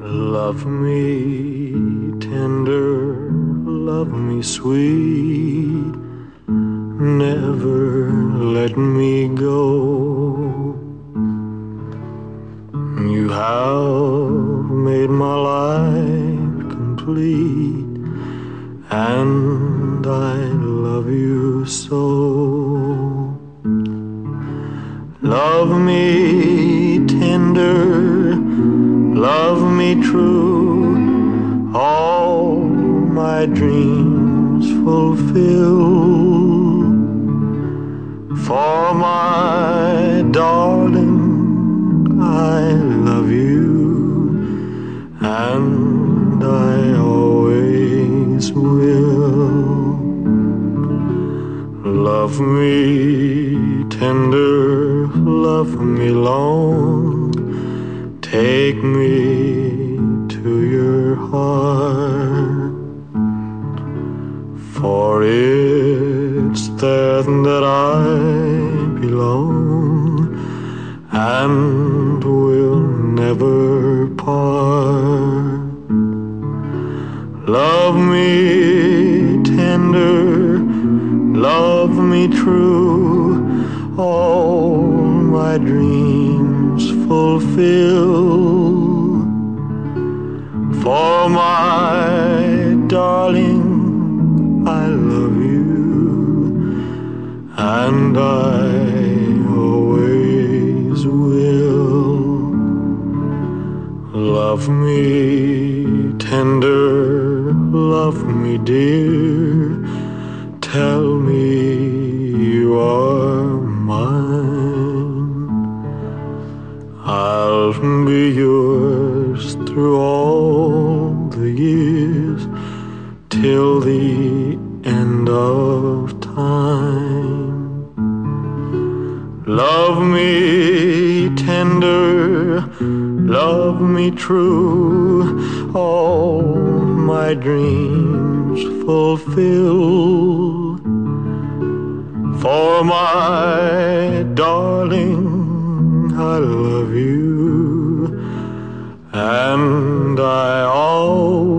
Love me tender, love me sweet, never let me go. You have made my life complete, and I love you so. Love me tender, love me true, all my dreams fulfill. For my darling, I love you, and I always will. Love me tender, love me long, take me to your heart, for it's there that I belong and will never part. Love me tender, love me true, all my dreams fulfill. For my darling, I love you, and I always will. Love me tender, love me dear, tell me you are mine. I'll be yours through all the years, till the end of time. Love me tender, love me true, all my dreams fulfill. For my darling, I love you, and I always